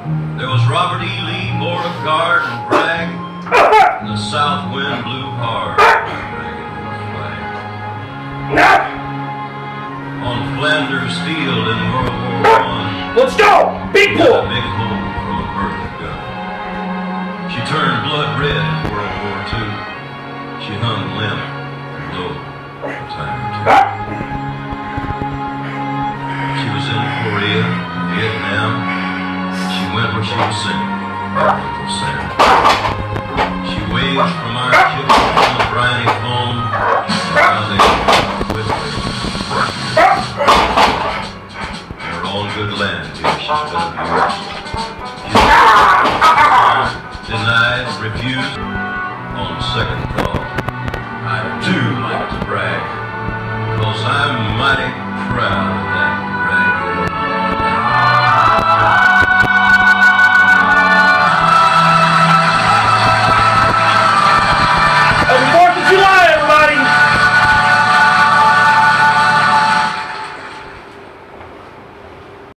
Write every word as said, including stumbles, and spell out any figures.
There was Robert E. Lee, Beauregard, and Bragg, and the south wind blew hard, dragging the flag. On Flanders Field in World War One, let's go! Big got pull! a big hole from a Bertha gun. She turned blood red in World War Two. She hung limp and low a time or two. She was in Korea, Vietnam. She went where she was sent, Uncle Sam. She waved from our ship on the briny foam, while they with her. They're all good land here, she's better be rich. She's denied, refused. On second thought, I do like to brag, 'cause I'm mighty